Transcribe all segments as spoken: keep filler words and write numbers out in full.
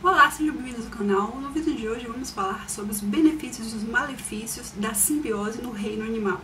Olá, sejam bem-vindos ao canal. No vídeo de hoje vamos falar sobre os benefícios e os malefícios da simbiose no reino animal.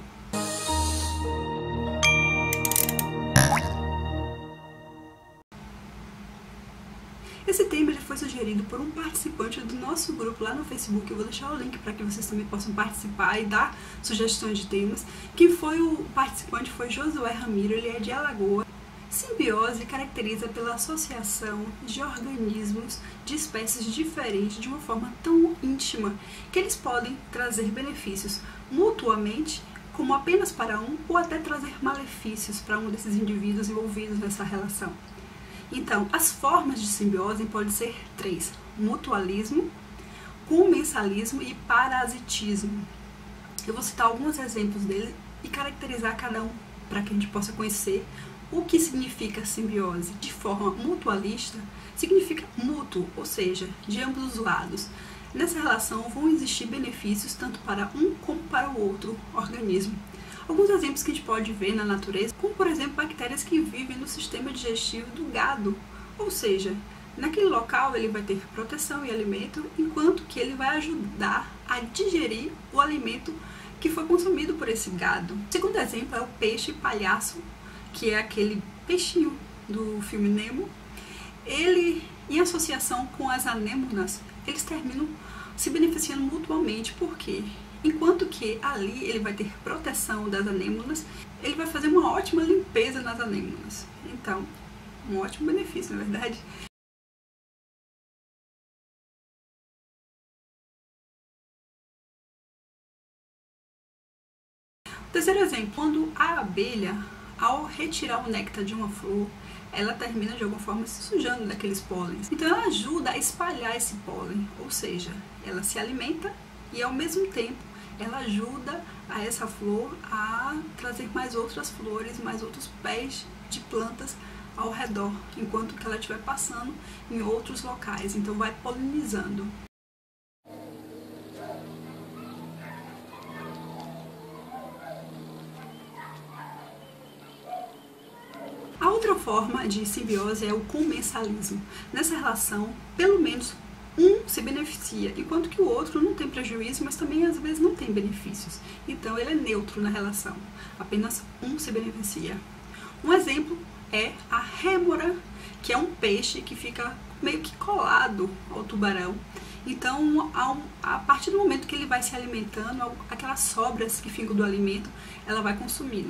Esse tema já foi sugerido por um participante do nosso grupo lá no Facebook. Eu vou deixar o link para que vocês também possam participar e dar sugestões de temas. Quem foi o participante foi Josué Ramiro, ele é de Alagoas. Simbiose caracteriza pela associação de organismos de espécies diferentes de uma forma tão íntima que eles podem trazer benefícios mutuamente, como apenas para um, ou até trazer malefícios para um desses indivíduos envolvidos nessa relação. Então, as formas de simbiose podem ser três: mutualismo, comensalismo e parasitismo. Eu vou citar alguns exemplos deles e caracterizar cada um para que a gente possa conhecer o que significa simbiose. De forma mutualista, significa mútuo, ou seja, de ambos os lados. Nessa relação vão existir benefícios tanto para um como para o outro organismo. Alguns exemplos que a gente pode ver na natureza, como por exemplo bactérias que vivem no sistema digestivo do gado, ou seja, naquele local ele vai ter proteção e alimento, enquanto que ele vai ajudar a digerir o alimento que foi consumido por esse gado. O segundo exemplo é o peixe palhaço, que é aquele peixinho do filme Nemo. Ele, em associação com as anêmonas, eles terminam se beneficiando mutuamente, porque enquanto que ali ele vai ter proteção das anêmonas, ele vai fazer uma ótima limpeza nas anêmonas. Então, um ótimo benefício, na verdade. Terceiro exemplo, quando a abelha, ao retirar o néctar de uma flor, ela termina de alguma forma se sujando daqueles pólens. Então ela ajuda a espalhar esse pólen, ou seja, ela se alimenta e ao mesmo tempo ela ajuda a essa flor a trazer mais outras flores, mais outros pés de plantas ao redor, enquanto que ela estiver passando em outros locais. Então vai polinizando. A outra forma de simbiose é o comensalismo. Nessa relação, pelo menos um se beneficia, enquanto que o outro não tem prejuízo, mas também às vezes não tem benefícios. Então ele é neutro na relação, apenas um se beneficia. Um exemplo é a rêmora, que é um peixe que fica meio que colado ao tubarão. Então, a partir do momento que ele vai se alimentando, aquelas sobras que ficam do alimento, ela vai consumindo.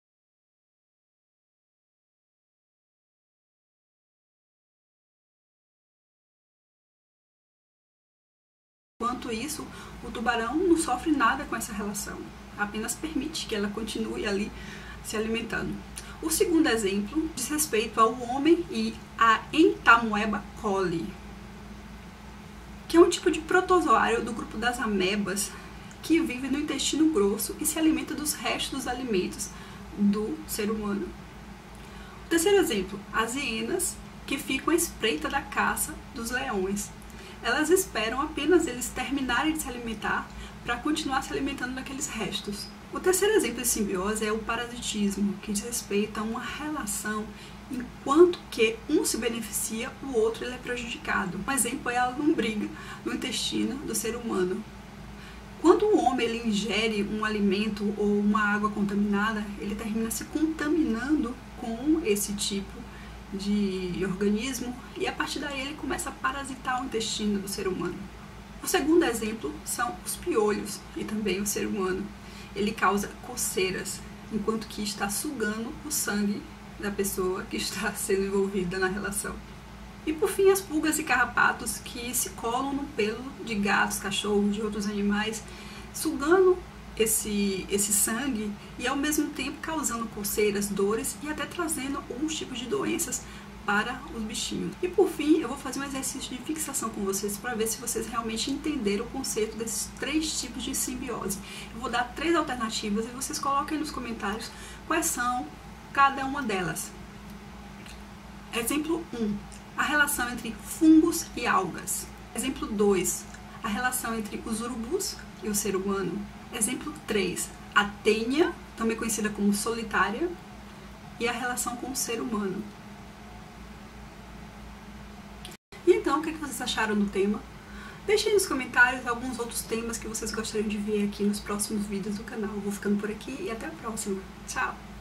Enquanto isso, o tubarão não sofre nada com essa relação, apenas permite que ela continue ali se alimentando. O segundo exemplo diz respeito ao homem e a Entamoeba coli, que é um tipo de protozoário do grupo das amebas que vive no intestino grosso e se alimenta dos restos dos alimentos do ser humano. O terceiro exemplo, as hienas, que ficam à espreita da caça dos leões. Elas esperam apenas eles terminarem de se alimentar para continuar se alimentando daqueles restos. O terceiro exemplo de simbiose é o parasitismo, que diz respeito a uma relação enquanto que um se beneficia, o outro ele é prejudicado. Um exemplo é a lombriga no intestino do ser humano. Quando o homem ele ingere um alimento ou uma água contaminada, ele termina se contaminando com esse tipo de organismo e a partir daí ele começa a parasitar o intestino do ser humano. O segundo exemplo são os piolhos e também o ser humano. Ele causa coceiras, enquanto que está sugando o sangue da pessoa que está sendo envolvida na relação. E por fim, as pulgas e carrapatos que se colam no pelo de gatos, cachorros, de outros animais, sugando esse, esse sangue e ao mesmo tempo causando coceiras, dores e até trazendo alguns tipos de doenças para os bichinhos. E por fim, eu vou fazer um exercício de fixação com vocês para ver se vocês realmente entenderam o conceito desses três tipos de simbiose. Eu vou dar três alternativas e vocês coloquem nos comentários quais são cada uma delas. Exemplo um, a relação entre fungos e algas. Exemplo dois, a relação entre os urubus e o ser humano. Exemplo três, a tênia, também conhecida como solitária, e a relação com o ser humano. Então, o que, é que vocês acharam do tema. Deixem nos comentários alguns outros temas que vocês gostariam de ver aqui nos próximos vídeos do canal. Eu vou ficando por aqui e até a próxima. Tchau!